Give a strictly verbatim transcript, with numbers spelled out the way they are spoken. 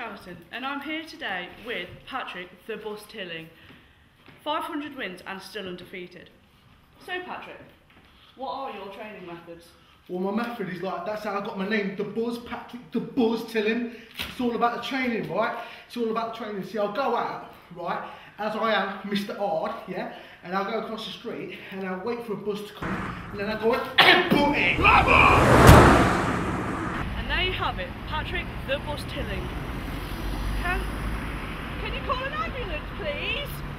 Charlton and I'm here today with Patrick the Bus Tilling. five hundred wins and still undefeated. So Patrick, what are your training methods? Well, my method is like, that's how I got my name, the Buzz, Patrick the Buzz Tilling. It's all about the training, right? It's all about the training. See, I'll go out, right, as I am, Mister Hard, yeah, and I'll go across the street and I'll wait for a bus to come, and then I'll go and put it. And there you have it, Patrick the Bus Tilling. Can, can you call an ambulance, please?